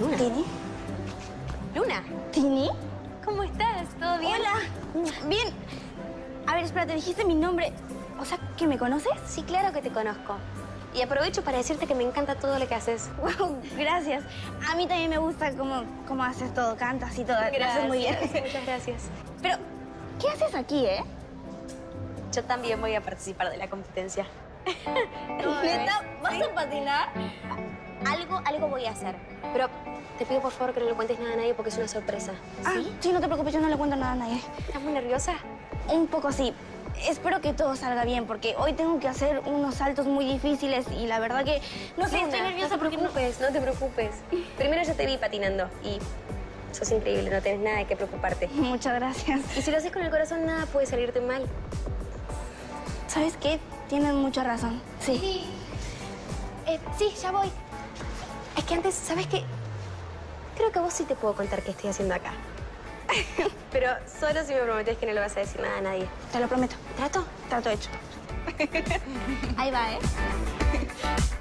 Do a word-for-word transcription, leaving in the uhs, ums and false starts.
Luna. ¿Tini? Luna. ¿Tini? ¿Cómo estás? ¿Todo bien? Hola. Bien. A ver, espera, ¿te dijiste mi nombre? O sea, ¿que me conoces? Sí, claro que te conozco. Y aprovecho para decirte que me encanta todo lo que haces. Wow, gracias. A mí también me gusta cómo, cómo haces todo, cantas y todo. Lo haces muy bien. Muchas gracias. Pero, ¿qué haces aquí, eh? Yo también voy a participar de la competencia. ¿Neta? ¿Vas ¿Sí? a patinar? Algo, algo voy a hacer. Pero te pido por favor que no le cuentes nada a nadie porque es una sorpresa. Ah, sí, no te preocupes, yo no le cuento nada a nadie. ¿Estás muy nerviosa? Un poco sí. Espero que todo salga bien, porque hoy tengo que hacer unos saltos muy difíciles y la verdad que, no sé, Luna, estoy nerviosa no te porque no... preocupes, no te preocupes. Primero yo te vi patinando y sos increíble, no tenés nada de qué preocuparte. Muchas gracias. Y si lo haces con el corazón, nada puede salirte mal. ¿Sabes qué? Tienes mucha razón. Sí. Sí. Eh, sí, ya voy. Es que antes, ¿sabes qué? Creo que a vos sí te puedo contar qué estoy haciendo acá. Pero solo si me prometés que no le vas a decir nada a nadie. Te lo prometo. ¿Trato? Trato hecho. Ahí va, ¿eh?